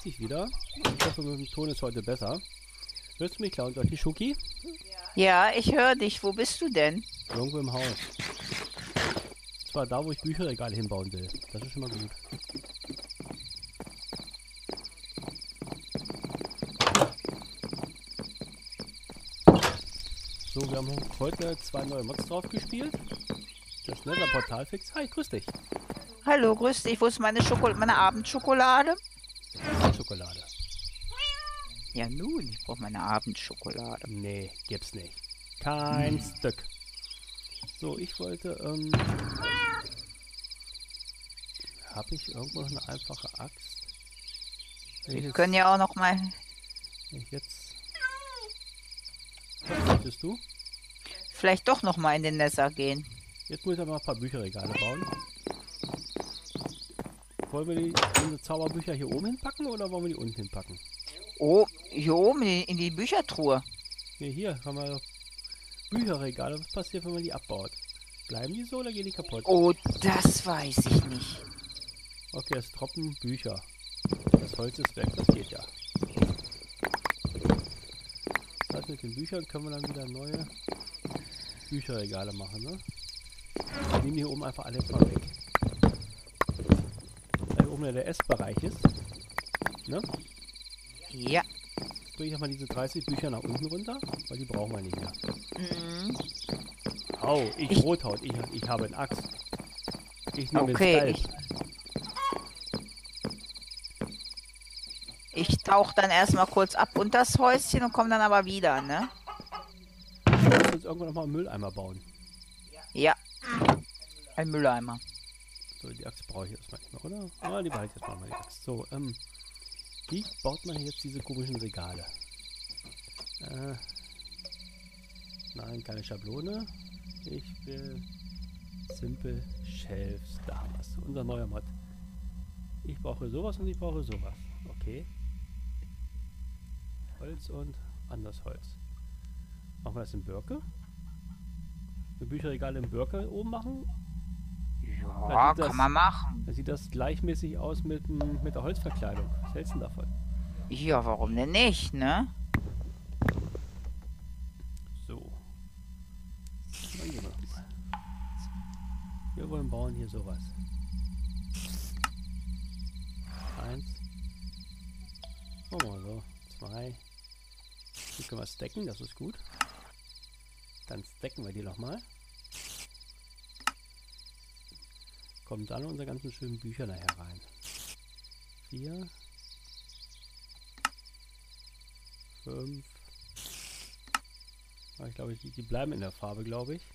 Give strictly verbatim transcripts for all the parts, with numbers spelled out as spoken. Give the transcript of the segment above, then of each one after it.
Ich wieder. Ich hoffe, mit dem Ton ist heute besser. Hörst du mich klar und die Schoki? Ja, ich höre dich. Wo bist du denn? Irgendwo im Haus. Zwar da, wo ich Bücherregale hinbauen will. Das ist schon mal gut. So, wir haben heute zwei neue Mods drauf gespielt. Das Nether Portal Fix. Hi, grüß dich. Hallo, grüß dich. Wo ist meine, Schoko meine Abendschokolade? Schokolade. Ja nun, ich brauche meine Abendschokolade. Nee, gibt's nicht. Kein hm. Stück. So, ich wollte, ähm... habe ich irgendwo noch eine einfache Axt? Wir jetzt, können ja auch noch mal... Ich jetzt... Was wolltest du? Vielleicht doch noch mal in den Nether gehen. Jetzt muss ich aber ein paar Bücherregale bauen. Wollen wir die unsere Zauberbücher hier oben hinpacken oder wollen wir die unten hinpacken? Oh, hier oben in die Büchertruhe. Ne, hier haben wir Bücherregale. Was passiert, wenn man die abbaut? Bleiben die so oder gehen die kaputt? Oh, das weiß ich nicht. Okay, es droppen Bücher. Das Holz ist weg, das geht ja. Das heißt, mit den Büchern können wir dann wieder neue Bücherregale machen, ne? Ich nehme hier oben einfach alles mal weg. Da hier oben ja der Essbereich ist. Ne? Ja. Jetzt bringe ich mal diese dreißig Bücher nach unten runter, weil die brauchen wir nicht mehr. Mhm. Au, ich, ich Rothaut, ich, ich habe eine Axt. Ich nehme okay, den ich, ich tauche dann erstmal kurz ab unter das Häuschen und komme dann aber wieder, ne? Du musst jetzt irgendwann nochmal einen Mülleimer bauen. Ja, ein Mülleimer. So, die Axt brauche ich erstmal nicht mehr, oder? Ah, die behalte ich jetzt mal die Axt. So, ähm, wie baut man jetzt diese komischen Regale? Äh, nein, keine Schablone. Ich will Simple Shelves. Da haben wir es. Unser neuer Mod. Ich brauche sowas und ich brauche sowas. Okay. Holz und anders Holz. Machen wir das in Birke? Ein Bücherregal in Birke oben machen? Ja, das, kann man machen. Dann sieht das gleichmäßig aus mit, mit der Holzverkleidung. Was hältst du davon? Ja, warum denn nicht, ne? So. Wir wollen bauen hier sowas. Eins. Machen wir so. Zwei. Hier können wir stacken, das ist gut. Dann stacken wir die nochmal. Kommen dann unsere ganzen schönen Bücher nachher rein. Vier. Fünf. Aber ich glaube, die, die bleiben in der Farbe, glaube ich.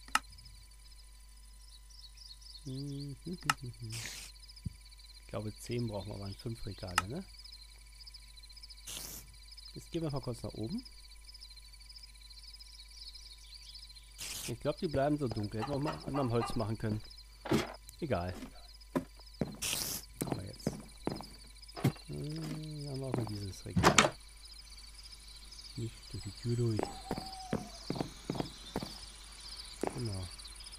Ich glaube, zehn brauchen wir, aber fünf Regale, ne? Jetzt gehen wir mal kurz nach oben. Ich glaube, die bleiben so dunkel. Hätten wir auch mal an einem Holz machen können. Egal. Aber jetzt. Hm, haben wir auch mal dieses Regal. Nicht durch die Tür durch. Genau.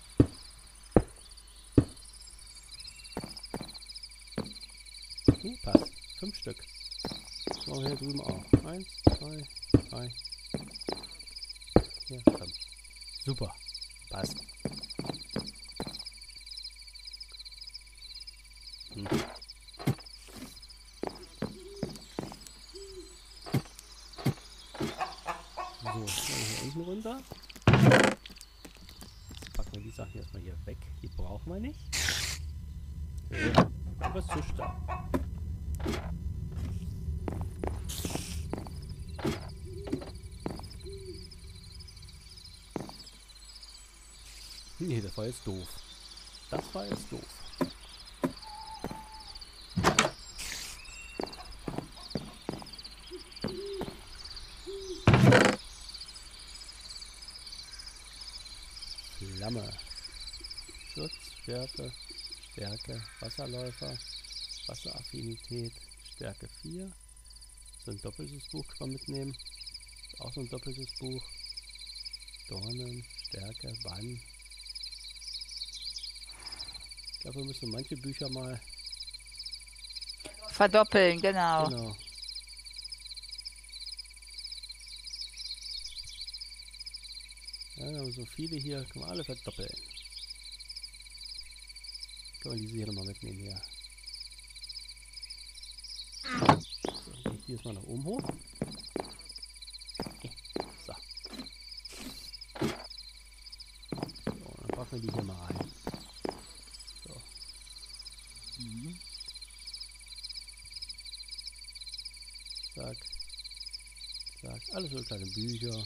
Okay, passt. Fünf Stück. Das machen wir hier drüben auch. Eins, zwei, drei, vier, fünf. Super. Passt. Hm. So, hier unten runter. Jetzt packen wir die Sachen erstmal hier weg. Die brauchen wir nicht. Okay. Aber es zischt da. Nee, das war jetzt doof. Das war jetzt doof. Flamme. Schutz, Schärfe, Stärke, Wasserläufer, Wasseraffinität, Stärke vier. So ein doppeltes Buch kann man mitnehmen. Auch so ein doppeltes Buch. Dornen, Stärke, Bann. Ich glaube, wir müssen manche Bücher mal Verdoppeln, genau. Genau. Ja, wir haben so viele hier, können wir alle verdoppeln. Können wir diese hier nochmal mitnehmen hier. So, gehe ich hier mal nach oben hoch. Okay. So. So, dann packen wir die hier mal rein. So. Mhm. Zack. Zack. Alles so kleine Bücher.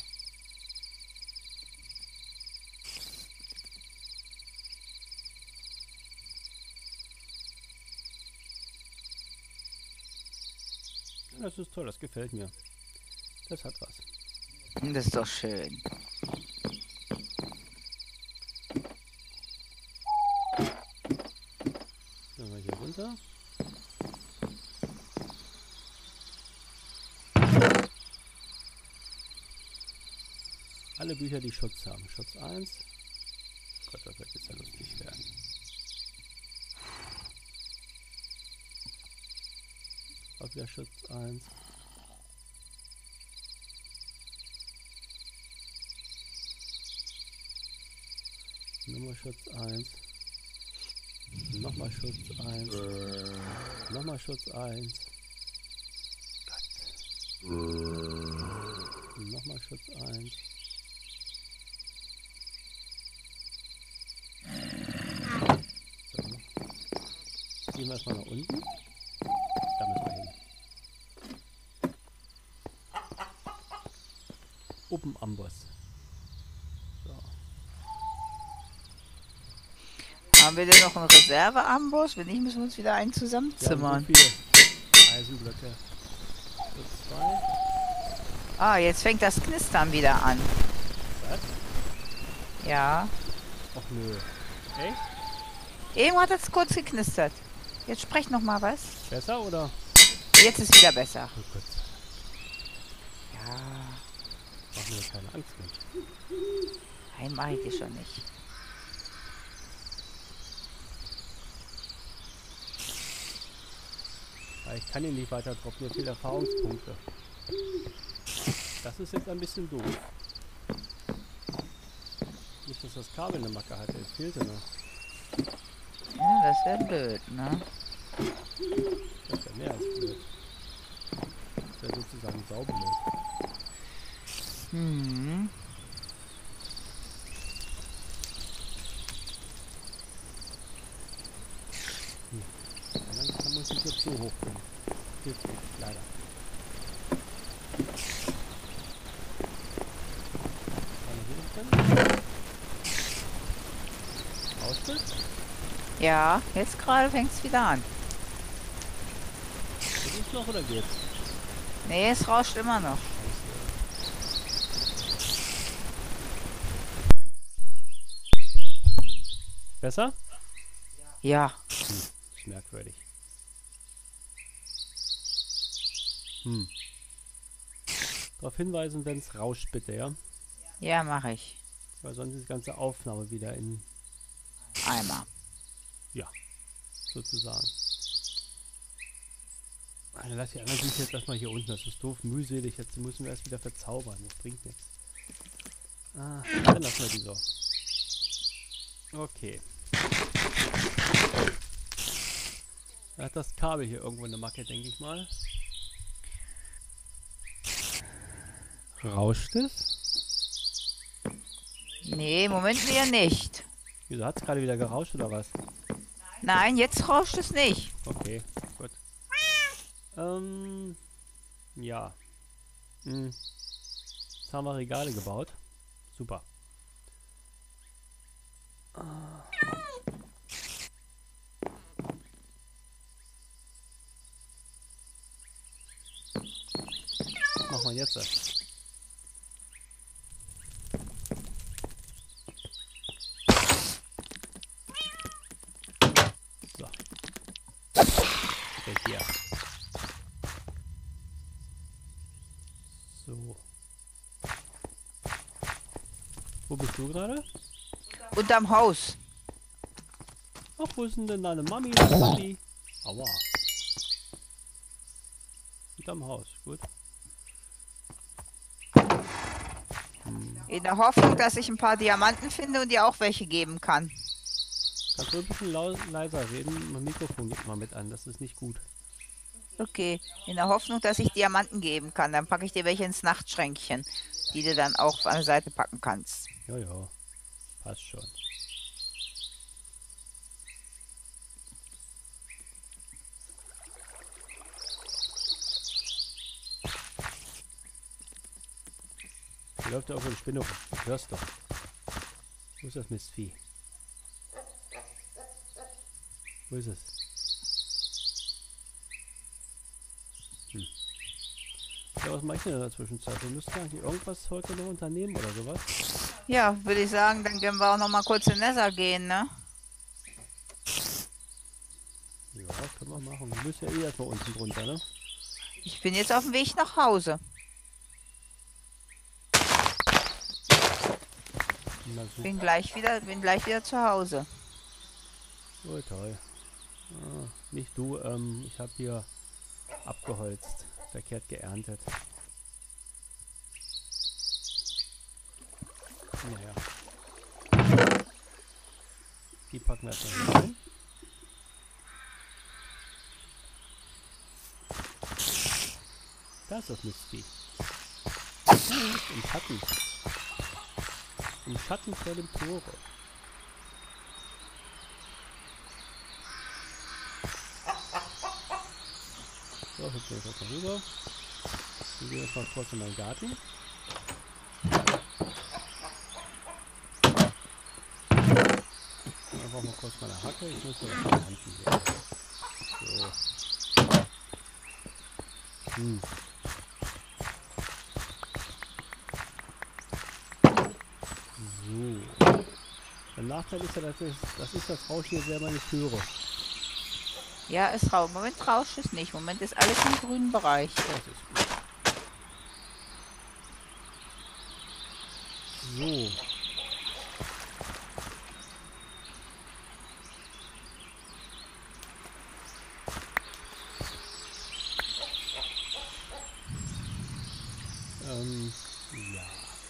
Das ist toll, das gefällt mir. Das hat was. Das ist doch schön. Dann wir hier runter. Alle Bücher, die Schutz haben. Schutz eins. Oh Gott, das wird jetzt ja lustig werden. Auch wieder Schutz eins. Nochmal Schutz eins. Nochmal Schutz eins. Nochmal Schutz eins. Gott. Nochmal Schutz eins. So. Gehen wir erstmal nach unten. Da müssen wir hin. Oben Amboss. So. Haben wir denn noch einen Reserve-Amboss? Wenn nicht, müssen wir uns wieder einen Wir haben zusammenzimmern. so viele Eisenblöcke. So zwei. Ah, jetzt fängt das Knistern wieder an. Was? Ja. Ach nö. Echt? Eben hat es kurz geknistert. Jetzt sprech noch mal was. Besser oder? Jetzt ist wieder besser. Oh Gott. Ja. Mach mir keine Angst mit. Nein, mach ich dir schon nicht. Aber ich kann ihn nicht weiter droppen, mir fehlen Erfahrungspunkte. Das ist jetzt ein bisschen doof. Nicht, dass das Kabel eine Macke hatte, es fehlte noch. Ja, das wäre blöd, ne? Das wäre mehr als blöd. Das wäre sozusagen saublöd. Hm. Und dann kann man sich jetzt so hochbringen. Hilft nicht, leider. Ausbild? Ja, jetzt gerade fängt es wieder an. Geht es noch oder geht's? Nee, es rauscht immer noch. Besser? Ja. Hm, ist merkwürdig. Hm. Darauf hinweisen, wenn es rauscht, bitte, ja? Ja, mache ich. Weil sonst ist die ganze Aufnahme wieder in, Einmal. sozusagen. Also lass die anderen Bücher jetzt erstmal hier unten. Das ist doof, mühselig. Jetzt müssen wir erst wieder verzaubern. Das bringt nichts. Ah, dann lassen wir die so. Okay. Da hat das Kabel hier irgendwo eine Macke, denke ich mal. Rauscht es? Nee, im Moment wieder nicht. Wieso hat es gerade wieder gerauscht oder was? Nein, jetzt rauscht es nicht. Okay, gut. Ähm, ja. Hm. Jetzt haben wir Regale gebaut. Super. Ah. Was machen wir jetzt? So. Steht hier. So. Wo bist du gerade? Unterm Haus. Ach, wo ist denn deine Mami? Deine Papi? Aua. Hinterm Haus, gut. Hm. In der Hoffnung, dass ich ein paar Diamanten finde und dir auch welche geben kann. Kannst du ein bisschen lau leiser reden? Mein Mikrofon geht mal mit an, das ist nicht gut. Okay, in der Hoffnung, dass ich Diamanten geben kann. Dann packe ich dir welche ins Nachtschränkchen, die du dann auch an der Seite packen kannst. Ja, ja, passt schon. Hier läuft ja auch eine Spinne rum. Du hörst doch. Wo ist das Mistvieh? Wo ist es? Hm. Ja, was mache ich denn in der Zwischenzeit? Wir müssen eigentlich irgendwas heute noch unternehmen oder sowas. Ja, würde ich sagen, dann können wir auch noch mal kurz in Nether gehen, ne? Ja, können wir machen. Du bist ja eh erstmal unten drunter, ne? Ich bin jetzt auf dem Weg nach Hause. Na, so. Bin gleich wieder, bin gleich wieder zu Hause. Oh, toll. Ah, nicht du, ähm, ich habe hier abgeholzt, verkehrt geerntet. Naja. Die packen wir jetzt mal rein. Da ist das Mistvieh. Im Schatten. Im Schatten vor dem Tore. So, jetzt gehe ich jetzt mal rüber. Dann gehen wir jetzt mal kurz in meinen Garten. Dann brauchen wir kurz meine Hacke. Ich muss mir das ernten hier. So. Hm. So. Der Nachteil ist ja, dass ich, dass ich das Rauschen hier selber nicht höre. Ja, es rauscht. Moment rauscht es nicht. Moment ist alles im grünen Bereich. Das ist gut. So. Ähm, ja.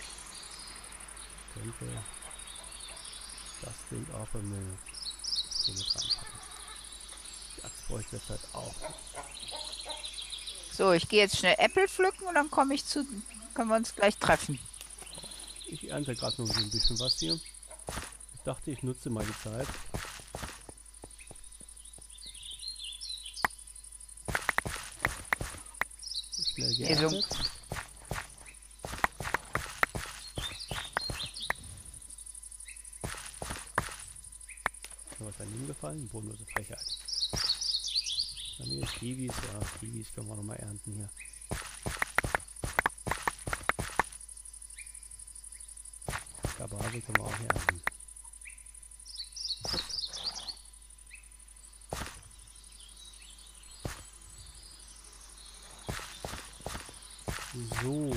Könnte das Ding auch bei mir hier mit reinpacken. Die Axt bräuchte ich jetzt halt auch. So, ich gehe jetzt schnell Äpfel pflücken und dann komme ich zu, können wir uns gleich treffen. Ich ernte gerade noch so ein bisschen was hier. Ich dachte, ich nutze mal die Zeit. Schnell geerntet. Was an ihm gefallen? Bodenlose Frechheit. Dann hier Kiwis, ja, Kiwis können wir noch mal ernten hier. Kabase können wir auch ernten. So.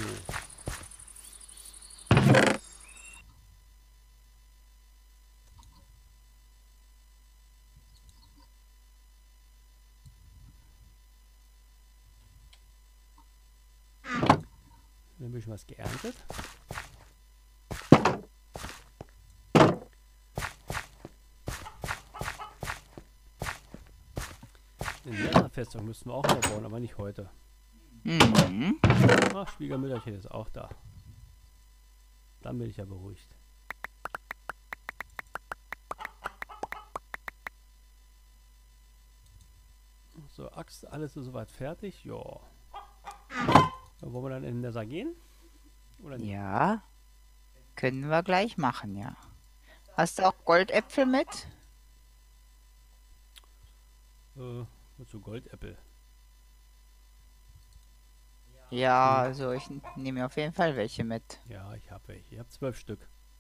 Dann habe ich was geerntet. Eine Nether-Festung müssten wir auch noch bauen, aber nicht heute. Mhm. Ach, Schwiegermütterchen ist auch da. Dann bin ich ja beruhigt. So, Axt, alles ist soweit fertig. Ja. Dann wollen wir dann in den Nether gehen? Oder nicht? Ja, können wir gleich machen, ja. Hast du auch Goldäpfel mit? Äh, wozu Goldäpfel? Ja, also ich nehme auf jeden Fall welche mit. Ja, ich habe welche. Ich habe zwölf Stück.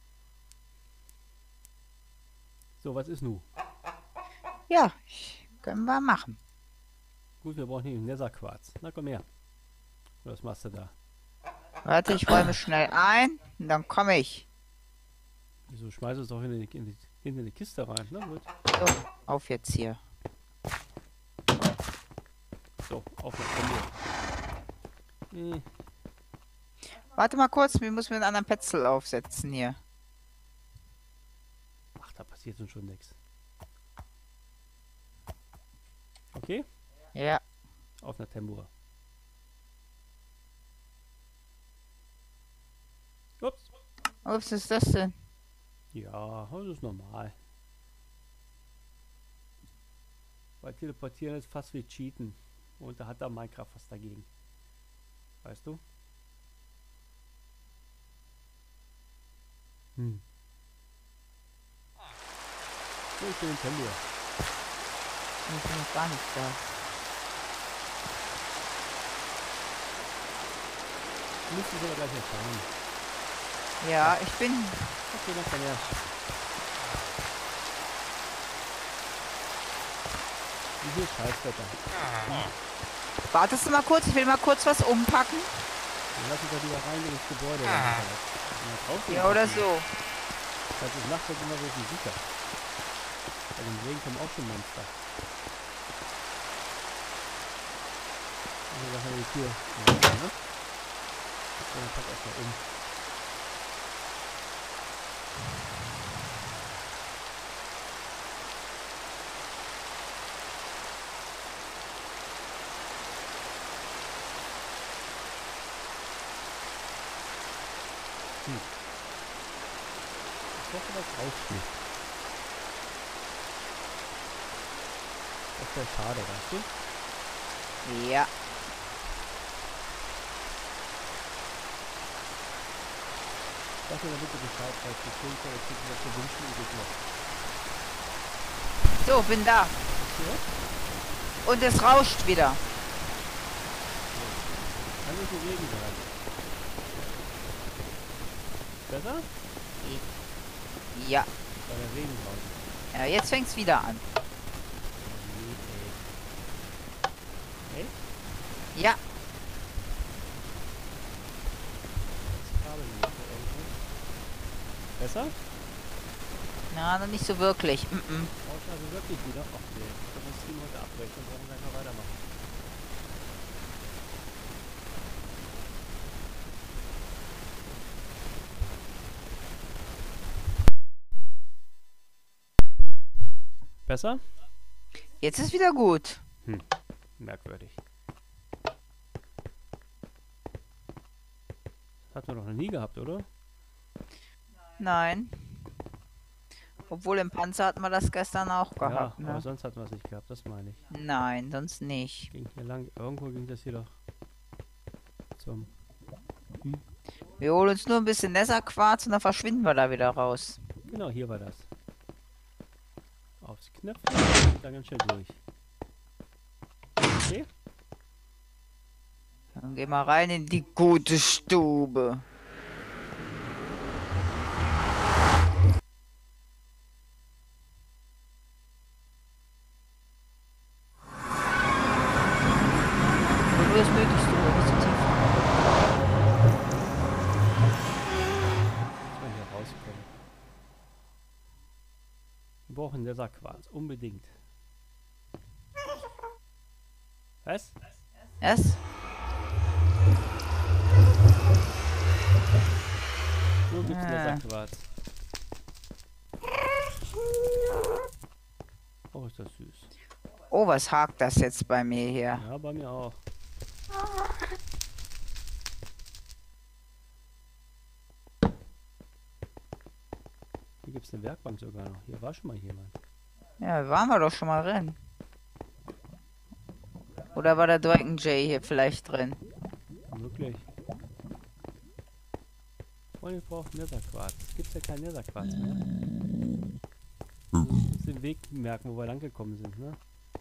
So, was ist nun? Ja, können wir machen. Gut, wir brauchen hier einen Netherquarz. Na komm her. Was machst du da? Warte, ich räume schnell ein und dann komme ich. Wieso schmeißt es doch in die, in, die, in die Kiste rein? Na gut. So, auf jetzt hier. So, auf nach Ende. Hm. Warte mal kurz, wir müssen einen anderen Petzel aufsetzen hier. Ach, da passiert uns schon nichts. Okay? Ja. Auf einer Tempur. Ups. Was ist das denn? Ja, das ist normal. Weil teleportieren ist fast wie Cheaten. Und da hat da Minecraft was dagegen. Weißt du? Hm. So, ich bin in Tempur. Ich bin noch gar nicht da. Müssen wir aber gleich erfahren. Ja, ich bin... Okay, dann kann er. Wie viel Scheißwetter. Wartest du mal kurz, ich will mal kurz was umpacken. Dann lass uns doch wieder rein ins Gebäude. Ja, Ja, oder so. Das ist nachts halt immer so viel sicher. Bei dem Regen kommen auch schon Monster. Also da haben wir die Tür. Ja, ne? So, dann pack erstmal um. Hm. Ich hoffe, das rausfliegt. Das wäre schade, weißt du? Ja. Sag mir damit du Bescheid weißt, wie schön ich jetzt was du wünschen übrig noch. So, bin da. Ja? Und es rauscht wieder. Kann nicht so Regen sein. Besser? Ja. Weil der Regen draußen. Ja, jetzt fängt's wieder an. Nee, ey. Echt? Ja. Das Kabel nicht mehr irgendwo. Besser? Na, noch nicht so wirklich. Mm -mm. Brauchst du also wirklich wieder? Ach nee, ich kann das Stream heute abbrechen und brauchen gleich mal weitermachen. Besser? Jetzt ist wieder gut. Hm, merkwürdig. Das hatten wir doch noch nie gehabt, oder? Nein. Obwohl im Panzer hatten wir das gestern auch gehabt. Ja, Ne? aber sonst hatten wir es nicht gehabt, das meine ich. Nein, sonst nicht. Ging hier lang, irgendwo ging das hier doch zum... Wir holen uns nur ein bisschen Netherquarz und dann verschwinden wir da wieder raus. Genau, hier war das. Aufs Knöpfchen und dann ganz schnell durch. Okay? Dann gehen wir rein in die gute Stube. Und nur das Nötigste, nicht zu tief. Muss man hier rauskommen. Wir brauchen Netherquarz, unbedingt. Was? Was? Wo gibt's Ah. Netherquarz? Oh, ist das süß. Oh, was hakt das jetzt bei mir hier? Ja, bei mir auch. Hier gibt es eine Werkbank sogar noch. Hier war schon mal jemand. Ja, waren wir doch schon mal drin. Oder war der Dragon Jay hier vielleicht drin? Möglich. Und ich brauche Netherquarz. Gibt es ja kein Netherquarz mehr. Wir müssen den Weg merken, wo wir lang gekommen sind, ne?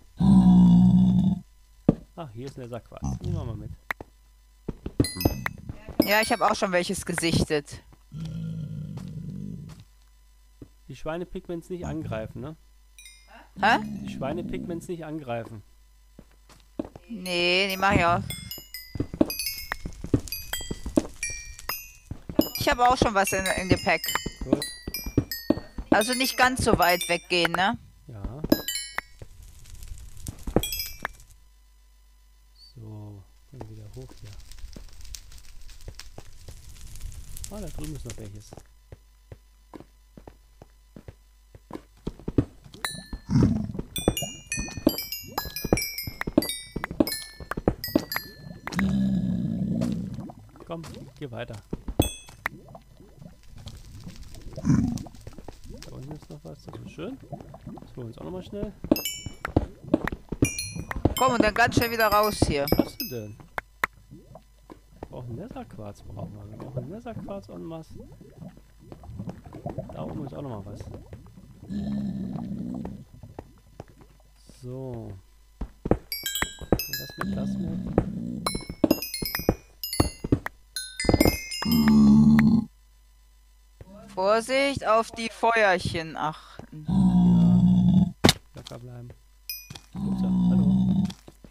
Ach, hier ist Netherquarz. Nehmen wir mal mit. Ja, ich habe auch schon welches gesichtet. Die Schweinepigments nicht angreifen, ne? Hä? Die Schweinepigments nicht angreifen. Nee, die mach ich auch. Ich habe auch schon was in, in Gepäck. Gut. Also nicht ganz so weit weggehen, ne? Ja. So, dann wieder hoch hier. Ah, da drüben ist noch welches. Komm, geh weiter. Da unten ist noch was, das ist schön. Das holen wir uns auch nochmal schnell. Komm, und dann ganz schnell wieder raus hier. Was hast du denn? Wir brauchen Netherquarz, brauchen wir. Wir brauchen Netherquarz en masse. Da oben ist auch nochmal was. So. Das mit, das mit. Vorsicht, auf die Feuerchen achten. Ja. Locker bleiben. Ups, ja. Hallo.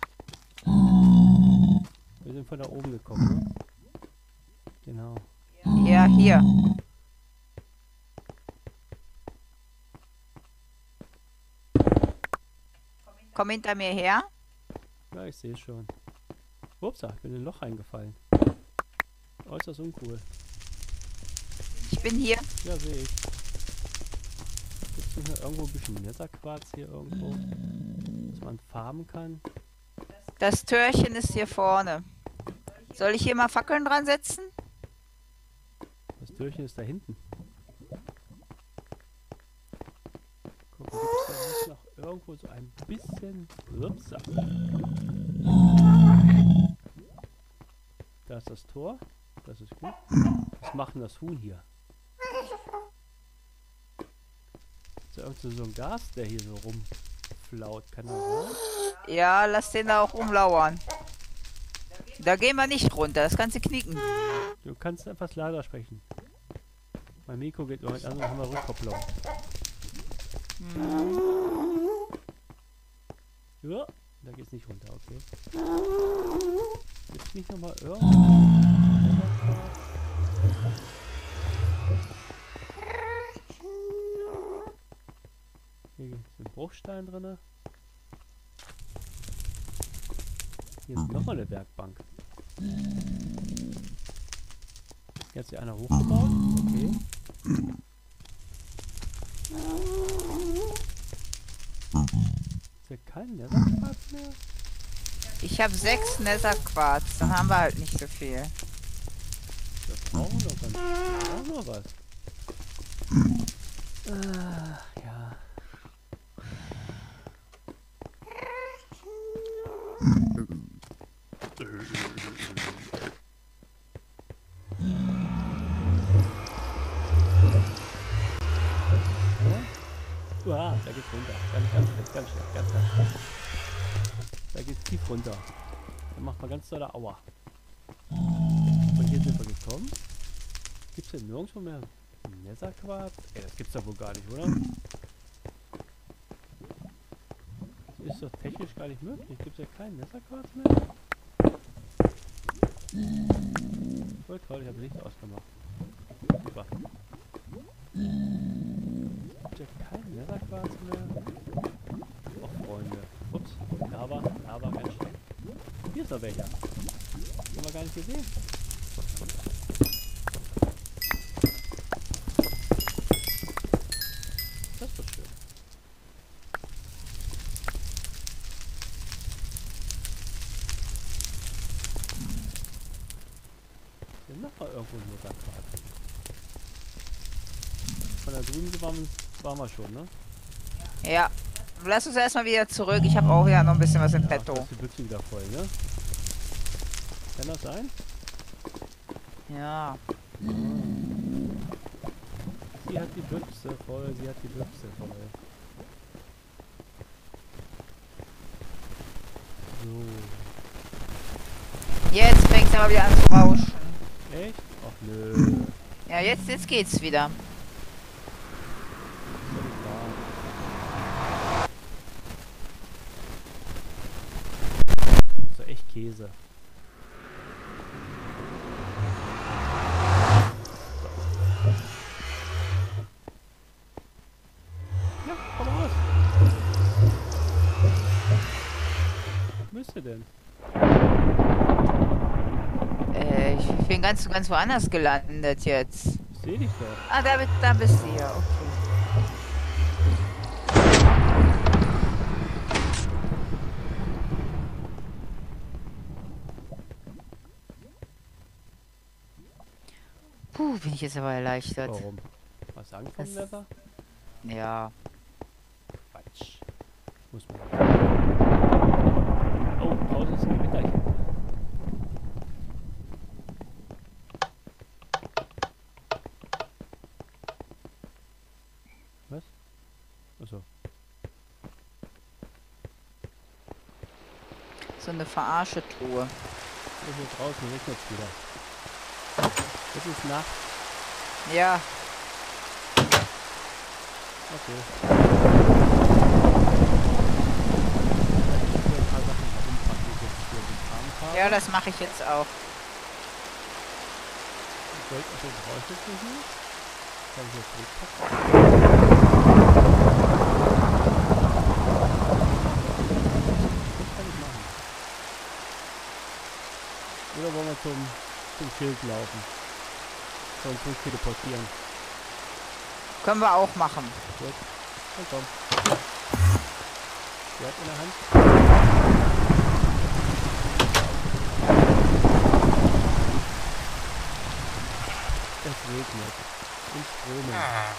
Wir sind von da oben gekommen, ne? Genau. Ja, hier. Komm hinter mir her. Ja, ich sehe schon. Ups, ich bin in ein Loch reingefallen. Äußerst uncool. Ich bin hier. Ja, sehe ich. Gibt es nicht noch irgendwo ein bisschen Netherquarz hier irgendwo? Dass man farben kann? Das Türchen ist hier vorne. Soll ich hier mal Fackeln dran setzen? Das Türchen ist da hinten. Gucken, gibt es da nicht noch irgendwo so ein bisschen... Ups. Da ist das Tor. Das ist gut. Was macht denn das Huhn hier? Ist da irgendwie so ein Gas, der hier so rumflaut? Kann das sein? Ja, lass den da auch rumlauern. Da gehen wir nicht runter, das kannst du knicken. Du kannst etwas leiser sprechen. Mein Mikro geht immer an und haben wir Rückkopplung. Ja, da geht's nicht runter, okay. Gibt's nicht nochmal irgendwas? Hier ist ein Bruchstein drin. Hier ist nochmal eine Werkbank. Hier hat sich einer hochgebaut. Okay. Ist hier kein Netherquarz mehr? Ich habe sechs Netherquarz, dann haben wir halt nicht so viel. Das brauchen wir doch ganz schön. Da brauchen wir was. Ah, ja. Uah, da geht's runter. Ganz, ganz schlecht, ganz schlecht, ganz, ganz schlecht. Da geht's tief runter. Dann macht man ganz dolle Aua. Von hier sind wir gekommen. Gibt's denn nirgendwo mehr Netherquarz? Ey, das gibt's doch wohl gar nicht, oder? Das ist doch technisch gar nicht möglich. Gibt's ja keinen Netherquarz mehr? Voll toll, ich habe Licht ausgemacht. Super. Gibt's ja keinen Netherquarz mehr? Och, Freunde. Ups, Lava, Lava, ganz schlecht. Hier ist noch welcher. Den haben wir gar nicht gesehen. Das ist doch schön. Hier noch mal irgendwo ein Netherquarz. Von da drüben waren, waren wir schon, ne? Ja. Lass uns erstmal wieder zurück. Ich habe auch ja noch ein bisschen was im Ja, Petto. da ist die Büchse wieder voll, ne? Kann das sein? Ja. Sie hat die Büchse voll, sie hat die Büchse voll. So. Jetzt fängt es aber wieder an zu rauschen. Echt? Ach nö. Ja, jetzt, jetzt geht's wieder. Völlig wahr. Das ist doch echt Käse. Ja, komm raus. Was müsst ihr denn? Äh, ich bin bin ganz, ganz woanders gelandet jetzt. Ich sehe dich doch. Ah, da, bi- da bist du ja, okay. Puh, bin ich jetzt aber erleichtert. Warum? Was Angst vom Das- Wetter? Ja. Quatsch. Muss man. Oh, draußen ist ein Gewitterchen. Was? Achso. So eine Verarsche-Truhe. Hier draußen regnet es wieder. Es ist Nacht. Ja, Okay. Ich will ein paar Sachen herumpacken, die ich jetzt für die Kram habe. ja, das mache ich jetzt auch. Ich wollte also brauche ich jetzt nicht mehr. Kann ich jetzt wegpacken? Das kann ich machen. Oder wollen wir zum, zum Schild laufen? Sollen wir uns teleportieren? Können wir auch machen. Gut. Dann komm. Schwert in der Hand. Es regnet. In Strömen.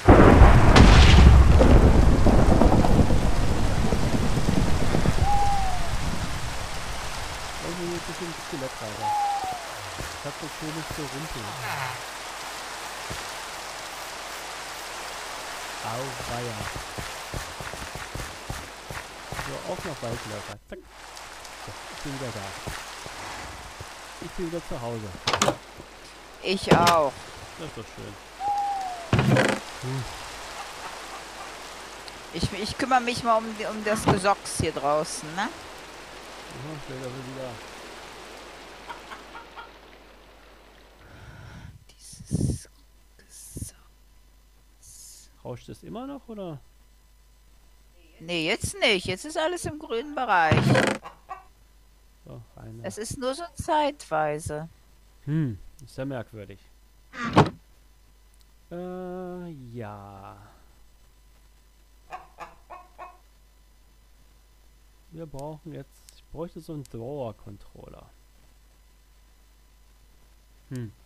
Also hier ist ein bisschen Skelettreiter. Das hat so schönes Gerümpel. Auweia. So, auf nach Waldläufer. Zack. So, ich bin wieder da. Ich bin wieder zu Hause. Ich auch. Das ist doch schön. Ich, ich kümmere mich mal um, die- um das Gesocks hier draußen, ne? Ja, später will wieder. Dieses Gesocks. Rauscht es immer noch, oder? Nee, jetzt nicht. Jetzt ist alles im grünen Bereich. So, rein. Es ist nur so zeitweise. Hm, ist ja merkwürdig. Äh, ja. Wir brauchen jetzt, ich bräuchte so einen Drawer-Controller. Hm.